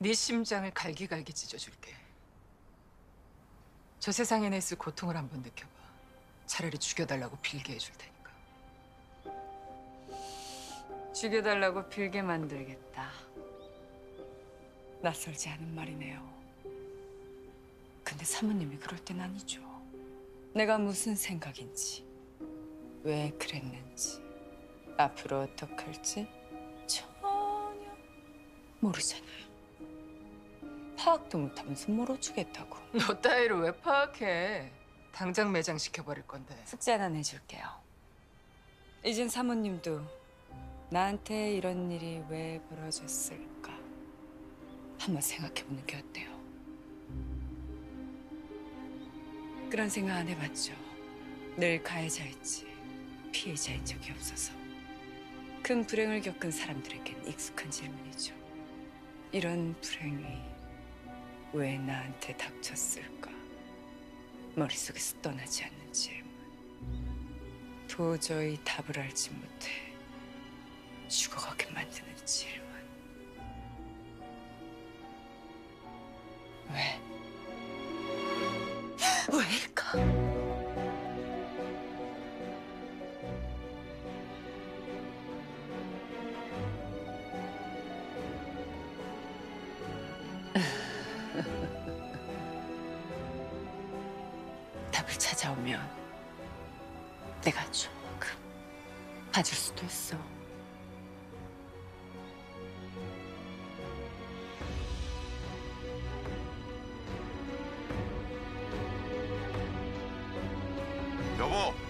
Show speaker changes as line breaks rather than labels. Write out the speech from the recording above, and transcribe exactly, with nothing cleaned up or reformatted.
네 심장을 갈기갈기 찢어줄게. 저 세상에 있을 고통을 한번 느껴봐. 차라리 죽여달라고 빌게 해줄 테니까.
죽여달라고 빌게 만들겠다. 낯설지 않은 말이네요. 근데 사모님이 그럴 땐 아니죠. 내가 무슨 생각인지, 왜 그랬는지, 앞으로 어떻게 할지 전혀 모르잖아요. 파악도 못하면서 몰아주겠다고.
너 따위를 왜 파악해? 당장 매장시켜버릴 건데.
숙제 하나 내줄게요. 이젠 사모님도 나한테 이런 일이 왜 벌어졌을까 한번 생각해보는 게 어때요? 그런 생각 안 해봤죠. 늘 가해자였지 피해자인 적이 없어서. 큰 불행을 겪은 사람들에겐 익숙한 질문이죠. 이런 불행이 왜 나한테 닥쳤을까? 머릿속에서 떠나지 않는 질문. 도저히 답을 알지 못해 죽어가게 만드는 질문. 왜? 왜일까? 답을 찾아오면 내가 조금 봐줄 수도 있어.
여보.